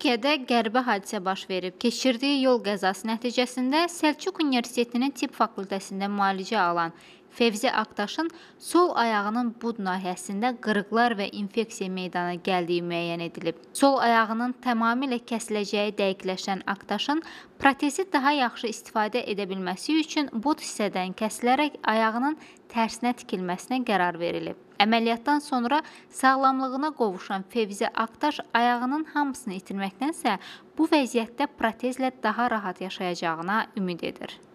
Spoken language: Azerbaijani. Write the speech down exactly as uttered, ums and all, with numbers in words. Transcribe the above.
Türkiyədə qəribə hadisə baş verib. Keçirdiyi yol qəzası nəticəsində Səlcuq Universitetinin Tibb fakültəsində müalicə alan Fevzi Aktaşın sol ayağının bud nahiyəsində qırıqlar və infeksiya meydana gəldiyi müəyyən edilib. Sol ayağının tamamilə kəsiləcəyi dəqiqləşən Aktaşın protezi daha yaxşı istifadə edə bilməsi üçün bud hissədən kəsilərək ayağının tərsinə tikilməsinə qərar verilib. Əməliyyatdan sonra sağlamlığına qovuşan Fevzi Aktaş ayağının hamısını itirməkdənsə bu vəziyyətdə protezlə daha rahat yaşayacağına ümid edir.